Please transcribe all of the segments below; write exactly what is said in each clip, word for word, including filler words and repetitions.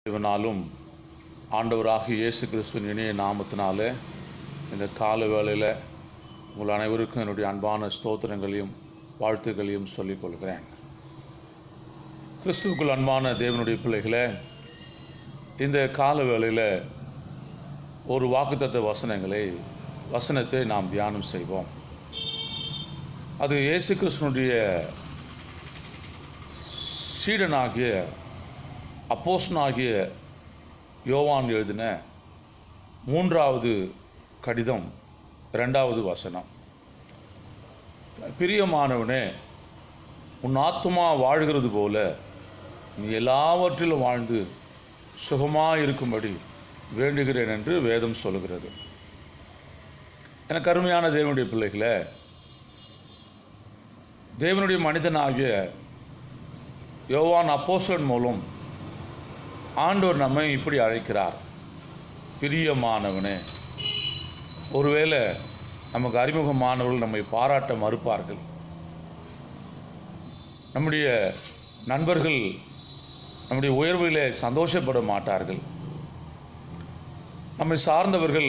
இவனாலும் ஆண்டவராகிய இயேசு கிறிஸ்துவின் இணைய நாமத்தினாலே இந்த கால வேளையில் உங்கள் அனைவருக்கும் என்னுடைய அன்பான ஸ்தோத்திரங்களையும் வாழ்த்துக்களையும் சொல்லிக் கொள்கிறேன். கிறிஸ்துவுக்குள் அன்பான தேவனுடைய பிள்ளைகளே, இந்த கால வேளையில் ஒரு வாக்குத்தத்த வசனங்களை வசனத்தை நாம் தியானம் செய்வோம். அது இயேசு கிறிஸ்துனுடைய சீடனாகிய அப்போஸ்தலனாகிய யோவான் எழுதின மூன்றாவது கடிதம் இரண்டாவது வசனம். பிரியமானவனே, உன் ஆத்துமா வாழ்கிறது போல நீ எல்லாவற்றிலும் வாழ்ந்து சுகமாக இருக்கும்படி வேண்டுகிறேன் என்று வேதம் சொல்லுகிறது. எனக்கு அருமையான தேவனுடைய பிள்ளைகளே, தேவனுடைய மனிதனாகிய யோவான் அப்போஸ்தலன் மூலம் ஆண்டவர் நம்மை இப்படி அழைக்கிறார், பிரியமானவனே. ஒருவேளை நமக்கு அறிமுகமானவர்கள் நம்மை பாராட்ட மறுப்பார்கள். நம்முடைய நண்பர்கள் நம்முடைய உயர்விலே சந்தோஷப்பட மாட்டார்கள். நம்மை சார்ந்தவர்கள்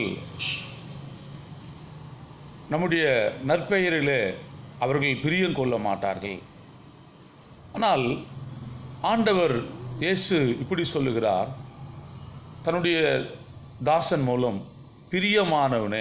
நம்முடைய நற்பெயரிலே அவர்கள் பிரியம் கொள்ள மாட்டார்கள். ஆனால் ஆண்டவர் இயேசு இப்படி சொல்லுகிறார் தன்னுடைய தாசன் மூலம், பிரியமானவனே.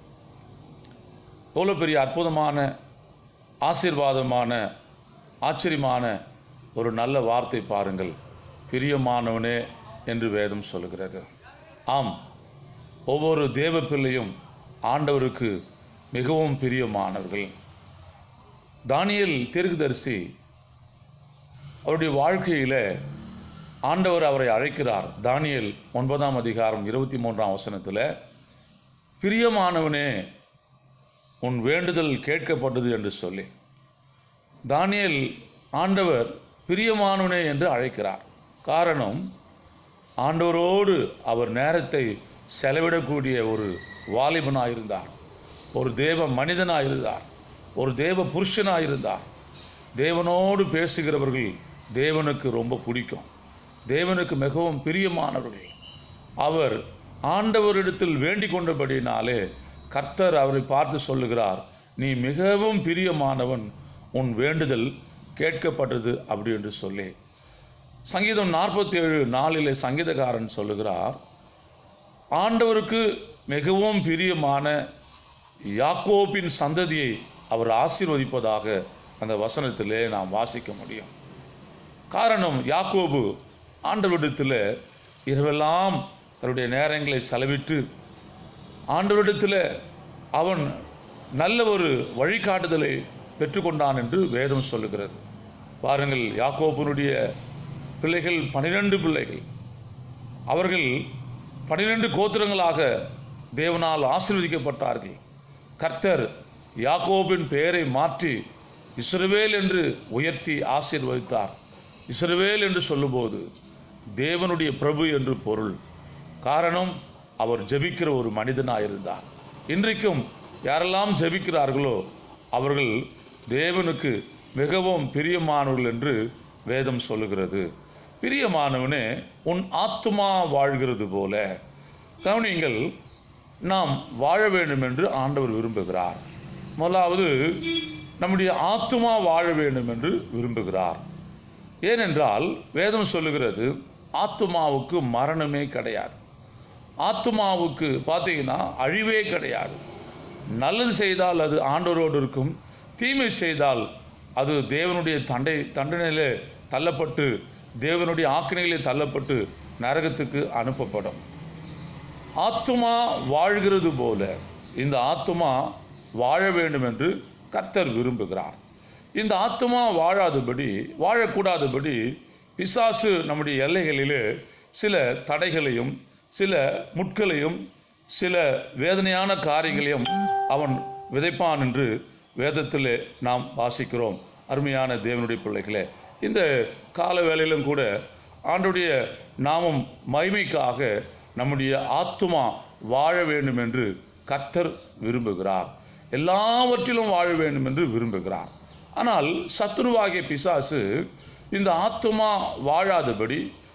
எவ்வளோ பெரிய அற்புதமான ஆசீர்வாதமான ஆச்சரியமான ஒரு நல்ல வார்த்தை பாருங்கள், பிரியமானவனே என்று வேதம் சொல்லுகிறது. ஆம், ஒவ்வொரு தேவ பிள்ளையும் ஆண்டவருக்கு மிகவும் பிரியமானவர்கள். தானியேல் தீர்க்கதரிசி அவருடைய வாழ்க்கையில் ஆண்டவர் அவரை அழைக்கிறார். தானியேல் ஒன்பதாம் அதிகாரம் இருபத்தி மூன்றாம் வசனத்தில், பிரியமானவனே உன் வேண்டுதல் கேட்கப்பட்டது என்று சொல்லி தானியேல் ஆண்டவர் பிரியமானவனே என்று அழைக்கிறார். காரணம், ஆண்டவரோடு அவர் நேரத்தை செலவிடக்கூடிய ஒரு வாலிபனாயிருந்தார், ஒரு தேவ மனிதனாயிருந்தார், ஒரு தேவ புருஷனாயிருந்தார். தேவனோடு பேசுகிறவர்கள் தேவனுக்கு ரொம்ப பிடிக்கும், தேவனுக்கு மிகவும் பிரியமானவர்கள். அவர் ஆண்டவரிடத்தில் வேண்டிக் கொண்டபடினாலே கர்த்தர் அவரை பார்த்து சொல்லுகிறார், நீ மிகவும் பிரியமானவன், உன் வேண்டுதல் கேட்கப்பட்டது அப்படி என்று சொல்லி. சங்கீதம் நாற்பத்தி ஏழு நாளிலே சங்கீதக்காரன் சொல்லுகிறார், ஆண்டவருக்கு மிகவும் பிரியமான யாக்கோபின் சந்ததியை அவர் ஆசீர்வதிப்பதாக அந்த வசனத்திலே நாம் வாசிக்க முடியும். காரணம், யாக்கோபு ஆண்டவரிடத்தில் இரவெல்லாம் தன்னுடைய நேரங்களை செலவிட்டு ஆண்டவரிடத்தில் அவன் நல்ல ஒரு வழிகாட்டுதலை பெற்றுக்கொண்டான் என்று வேதம் சொல்லுகிறது. பாருங்கள், யாக்கோபுனுடைய பிள்ளைகள் பனிரெண்டு பிள்ளைகள். அவர்கள் பனிரெண்டு கோத்திரங்களாக தேவனால் ஆசீர்வதிக்கப்பட்டார்கள். கர்த்தர் யாக்கோபின் பெயரை மாற்றி இஸ்ரவேல் என்று உயர்த்தி ஆசீர்வதித்தார். இஸ்ரவேல் என்று சொல்லும்போது தேவனுடைய பிரபு என்று பொருள். காரணம், அவர் ஜெபிக்கிற ஒரு மனிதனாயிருந்தார். இன்றைக்கும் யாரெல்லாம் ஜெபிக்கிறார்களோ அவர்கள் தேவனுக்கு மிகவும் பிரியமானவர்கள் என்று வேதம் சொல்லுகிறது. பிரியமானவனே, உன் ஆத்துமா வாழ்கிறது போல. கவனிங்கள், நாம் வாழ வேண்டும் என்று ஆண்டவர் விரும்புகிறார். முதலாவது நம்முடைய ஆத்துமா வாழ வேண்டும் என்று விரும்புகிறார். ஏனென்றால் வேதம் சொல்லுகிறது, ஆத்துமாவுக்கு மரணமே கிடையாது. ஆத்துமாவுக்கு பார்த்தீங்கன்னா அழிவே கிடையாது. நல்லது செய்தால் அது ஆண்டவரோடு இருக்கும், தீமை செய்தால் அது தேவனுடைய தண்டை தண்டனையிலே தள்ளப்பட்டு தேவனுடைய ஆக்கினையிலே தள்ளப்பட்டு நரகத்துக்கு அனுப்பப்படும். ஆத்துமா வாழ்கிறது போல இந்த ஆத்துமா வாழ வேண்டும் என்று கர்த்தர் விரும்புகிறார். இந்த ஆத்துமா வாழாதபடி வாழக்கூடாதபடி பிசாசு நம்முடைய எல்லைகளிலே சில தடைகளையும் சில முட்களையும் சில வேதனையான காரியங்களையும் அவன் விதைப்பான் என்று வேதத்திலே நாம் வாசிக்கிறோம். அருமையான தேவனுடைய பிள்ளைகளே, இந்த கால வேளையிலும் கூட ஆண்டவருடைய நாமம் மகிமைக்காக நம்முடைய ஆத்துமா வாழ வேண்டும் என்று கர்த்தர் விரும்புகிறார். எல்லாவற்றிலும் வாழ வேண்டும் என்று விரும்புகிறார். ஆனால் சத்துருவாகிய பிசாசு இந்த ஆத்துமா வாழாதபடி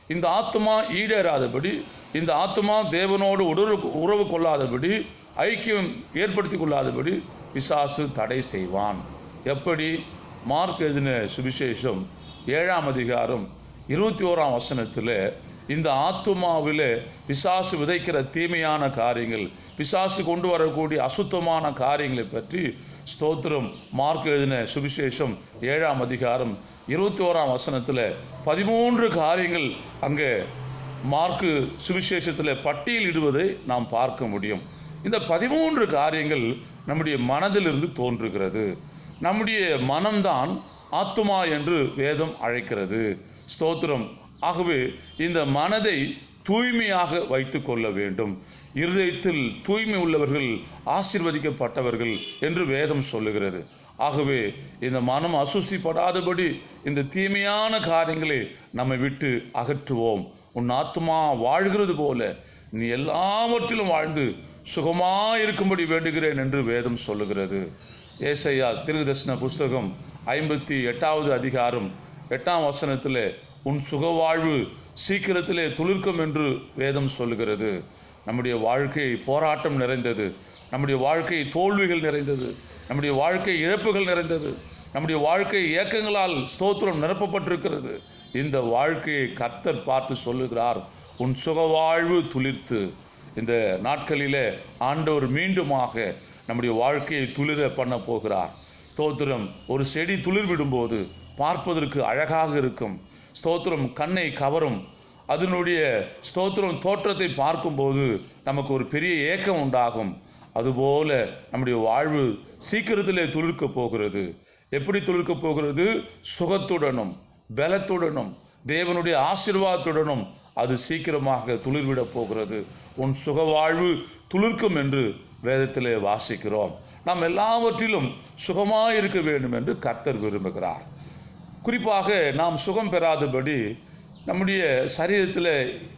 இந்த ஆத்துமா ஈடேறாதபடி, இந்த ஆத்துமா தேவனோடு உறவு உறவு கொள்ளாதபடி, ஐக்கியம் ஏற்படுத்தி கொள்ளாதபடி பிசாசு தடை செய்வான். எப்படி? மார்க் எழுதின சுவிசேஷம் ஏழாம் அதிகாரம் இருபத்தி ஓராம் வசனத்தில் இந்த ஆத்துமாவில் பிசாசு விதைக்கிற தீமையான காரியங்கள், பிசாசு கொண்டு வரக்கூடிய அசுத்தமான காரியங்களை பற்றி ஸ்தோத்திரம் மார்க் எழுதின சுவிசேஷம் ஏழாம் அதிகாரம் இருபத்தி ஓராம் வசனத்தில் பதிமூன்று காரியங்கள் அங்கே மார்க்கு சுவிசேஷத்தில் பட்டியலிடுவதை நாம் பார்க்க முடியும். இந்த பதிமூன்று காரியங்கள் நம்முடைய மனதிலிருந்து தோன்றுகிறது. நம்முடைய மனம்தான் ஆத்துமா என்று வேதம் அழைக்கிறது. ஸ்தோத்திரம். ஆகவே இந்த மனதை தூய்மையாக வைத்து கொள்ள வேண்டும். இருதயத்தில் தூய்மை உள்ளவர்கள் ஆசீர்வதிக்கப்பட்டவர்கள் என்று வேதம் சொல்லுகிறது. ஆகவே இந்த மனம் அசுசிப்படாதபடி இந்த தீமையான காரியங்களை நம்மை விட்டு அகற்றுவோம். உன் ஆத்துமா வாழ்கிறது போல நீ எல்லாவற்றிலும் வாழ்ந்து சுகமாயிருக்கும்படி வேண்டுகிறேன் என்று வேதம் சொல்லுகிறது. ஏசாயா தீர்க்கதரிசன புஸ்தகம் ஐம்பத்தி எட்டாவது அதிகாரம் எட்டாம் வசனத்தில் உன் சுகவாழ்வு சீக்கிரத்திலே துளிர்க்கும் என்று வேதம் சொல்லுகிறது. நம்முடைய வாழ்க்கை போராட்டம் நிறைந்தது, நம்முடைய வாழ்க்கை தோல்விகள் நிறைந்தது, நம்முடைய வாழ்க்கை இழப்புகள் நிறைந்தது, நம்முடைய வாழ்க்கை ஏக்கங்களால் ஸ்தோத்திரம் நிரப்பப்பட்டிருக்கிறது. இந்த வாழ்க்கையை கர்த்தர் பார்த்து சொல்லுகிறார், உன் சுகவாழ்வு துளிர்த்து. இந்த நாட்களிலே ஆண்டவர் மீண்டுமாக நம்முடைய வாழ்க்கையை துளிர பண்ண போகிறார். ஸ்தோத்திரம். ஒரு செடி துளிர் விடும்போது பார்ப்பதற்கு அழகாக இருக்கும். ஸ்தோத்திரம் கண்ணை கவரும். அதனுடைய ஸ்தோத்திரம் தோற்றத்தை பார்க்கும்போது நமக்கு ஒரு பெரிய ஏக்கம் உண்டாகும். அதுபோல நம்முடைய வாழ்வு சீக்கிரத்திலே துளிர்க்க போகிறது. எப்படி துளிர்க்க போகிறது? சுகத்துடனும் பலத்துடனும் தேவனுடைய ஆசீர்வாதத்துடனும் அது சீக்கிரமாக துளிர்விடப் போகிறது. உன் சுகவாழ்வு துளிர்க்கும் என்று வேதத்திலே வாசிக்கிறோம். நாம் எல்லாவற்றிலும் சுகமாக இருக்க வேண்டும் என்று கர்த்தர் விரும்புகிறார். குறிப்பாக நாம் சுகம் பெறாதபடி நம்முடைய சரீரத்தில்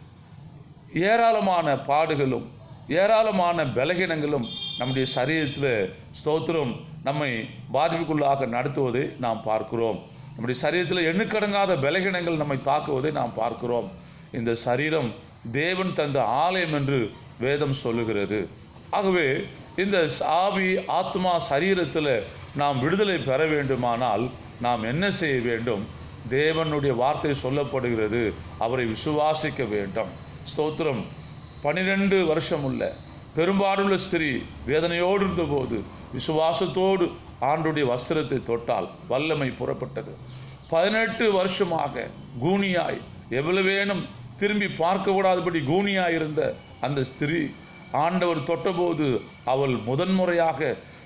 ஏராளமான பாடுகளும் ஏராளமான பலகீனங்களும் நம்முடைய சரீரத்தில் ஸ்தோத்திரம் நம்மை பாதிப்புக்குள்ளாக நடத்துவதை நாம் பார்க்கிறோம். நம்முடைய சரீரத்தில் எண்ணுக்கடங்காத பலகீனங்கள் நம்மை தாக்குவதை நாம் பார்க்கிறோம். இந்த சரீரம் தேவன் தந்த ஆலயம் என்று வேதம் சொல்லுகிறது. ஆகவே இந்த ஆவி ஆத்மா சரீரத்தில் நாம் விடுதலை பெற வேண்டுமானால் நாம் என்ன செய்ய வேண்டும்? தேவனுடைய வார்த்தை சொல்லப்படுகிறது, அவரை விசுவாசிக்க வேண்டும். ஸ்தோத்திரம். பனிரெண்டு வருஷம் உள்ள பெரும்பாடுள்ள ஸ்திரீ வேதனையோடு இருந்தபோது விசுவாசத்தோடு ஆண்டுடைய வஸ்திரத்தை தொட்டால் வல்லமை புறப்பட்டது. பதினெட்டு வருஷமாக கூனியாய் எவ்வளவேனும் திரும்பி பார்க்க கூடாதபடி கூனியாய் இருந்த அந்த ஸ்திரீ ஆண்டவர் தொட்டபோது அவள் முதன்முறையாக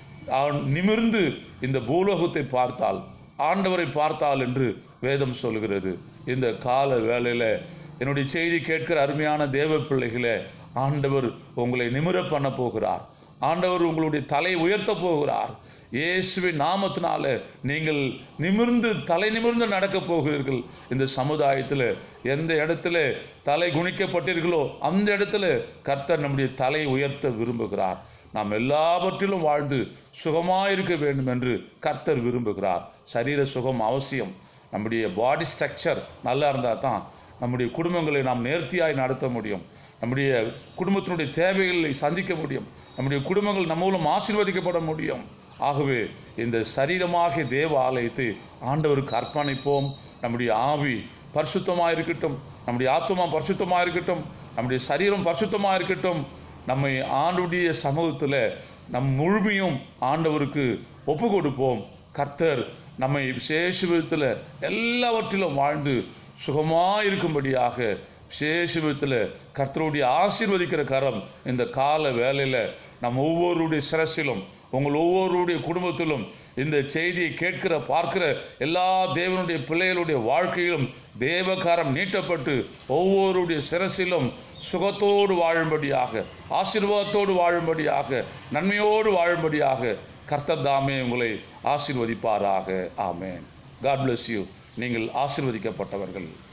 நிமிர்ந்து இந்த பூலோகத்தை பார்த்தாள், ஆண்டவரை பார்த்தாள் என்று வேதம் சொல்கிறது. இந்த கால வேளையில் என்னுடைய செய்தி கேட்கிற அருமையான தேவ பிள்ளைகளே, ஆண்டவர் உங்களை நிமிர பண்ண போகிறார். ஆண்டவர் உங்களுடைய தலை உயர்த்த போகிறார். இயேசுவின் நாமத்தினால நீங்கள் நிமிர்ந்து தலை நிமிர்ந்து நடக்க போகிறீர்கள். இந்த சமுதாயத்தில் எந்த இடத்துல தலை குனிக்கப்பட்டீர்களோ அந்த இடத்துல கர்த்தர் நம்முடைய தலை உயர்த்த விரும்புகிறார். நாம் எல்லாவற்றிலும் வாழ்ந்து சுகமாயிருக்க வேண்டும் என்று கர்த்தர் விரும்புகிறார். சரீர சுகம் அவசியம். நம்முடைய பாடி ஸ்ட்ரக்சர் நல்லா இருந்தால் தான் நம்முடைய குடும்பங்களை நாம் நேர்த்தியாய் நடத்த முடியும். நம்முடைய குடும்பத்தினுடைய தேவைகளை சந்திக்க முடியும். நம்முடைய குடும்பங்கள் நம்ம மூலம் ஆசீர்வதிக்கப்பட முடியும். ஆகவே இந்த சரீரமாகிய தேவ ஆலயத்தை ஆண்டவருக்கு அர்ப்பணிப்போம். நம்முடைய ஆவி பரிசுத்தமாக இருக்கட்டும், நம்முடைய ஆத்மா பரிசுத்தமாக இருக்கட்டும், நம்முடைய சரீரம் பரிசுத்தமாக இருக்கட்டும். நம்மை ஆண்டுடைய சமூகத்தில் நம் முழுமையும் ஆண்டவருக்கு ஒப்பு கொடுப்போம். கர்த்தர் நம்மை விசேஷ விதத்தில் எல்லாவற்றிலும் வாழ்ந்து சுகமாக இருக்கும்படியாக விசேஷ விதத்தில் கர்த்தருடைய ஆசீர்வதிக்கிற கரம் இந்த கால வேளையில் நம் ஒவ்வொருடைய சிரசிலும் உங்கள் ஒவ்வொருடைய குடும்பத்திலும் இந்த செய்தியை கேட்கிற பார்க்கிற எல்லா தேவனுடைய பிள்ளைகளுடைய வாழ்க்கையிலும் தேவகாரம் நீட்டப்பட்டு ஒவ்வொருடைய சிரசிலும் சுகத்தோடு வாழும்படியாக, ஆசீர்வாதத்தோடு வாழும்படியாக, நன்மையோடு வாழும்படியாக கர்த்தர் தாமே உங்களை ஆசீர்வதிப்பாராக. ஆமென். God bless you. நீங்கள் ஆசீர்வதிக்கப்பட்டவர்கள்.